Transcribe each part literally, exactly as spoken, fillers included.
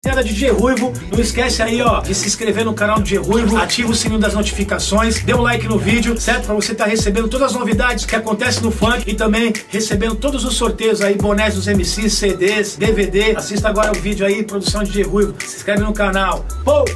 D J Ruivo, não esquece aí, ó, de se inscrever no canal do D J Ruivo, ativa o sininho das notificações, dê um like no vídeo, certo? Pra você estar recebendo todas as novidades que acontecem no funk e também recebendo todos os sorteios aí, bonés dos M Cs, C Ds, D V D. Assista agora o vídeo aí, produção D J Ruivo, se inscreve no canal. Pô!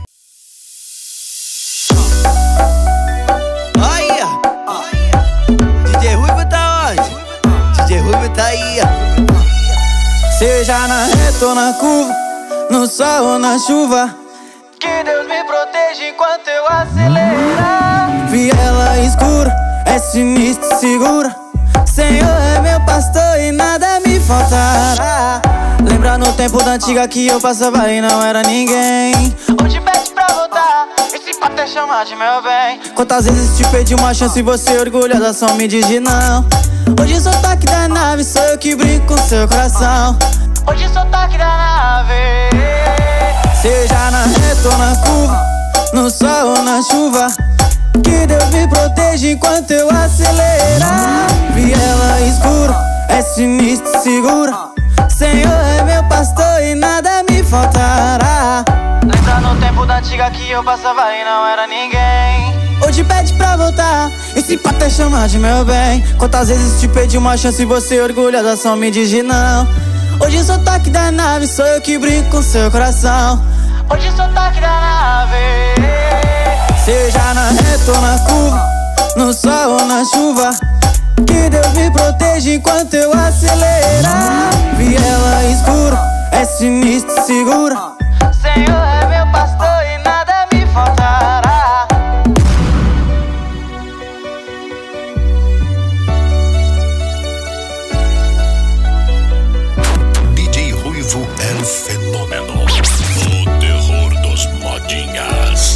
Olha, D J Ruivo tá onde? D J Ruivo tá aí, ó. Seja na reta ou na curva, no sol ou na chuva, que Deus me proteja enquanto eu acelerar. Viela escura, é sinistra e segura, Senhor é meu pastor e nada me faltará. Lembra no tempo da antiga que eu passava e não era ninguém. Hoje pede pra voltar, e se pra até chamar de meu bem. Quantas vezes te pedi uma chance e você orgulhosa só me diz de não. Hoje sou toque da nave, sou eu que brinco com seu coração. Hoje sou toque da nave. Seja na reta ou na curva, no sol ou na chuva, que Deus me proteja enquanto eu acelerar. Viela escura, é sinistra e segura, Senhor é meu pastor e nada me faltará. Lembra no tempo da antiga que eu passava e não era ninguém. Hoje pede pra voltar, e se pra até chamar de meu bem. Quantas vezes te pedi uma chance e você orgulhosa só me diz de não. Hoje sou toque da nave, sou eu que brinco com seu coração. Hoje sou toque da nave. Seja na reta ou na curva, no sol ou na chuva, que Deus me proteja enquanto eu acelerar. Viela escura, é sinistra e segura, Senhor é meu pastor e nada me faltará. D J Ruivo é o fenômeno, o terror dos modinhas.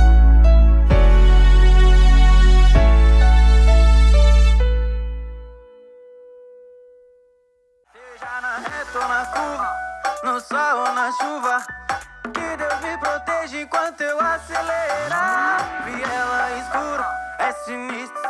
Seja na reta ou na curva, no sol ou na chuva, que Deus me proteja enquanto eu acelerar. Viela escura, é sinistra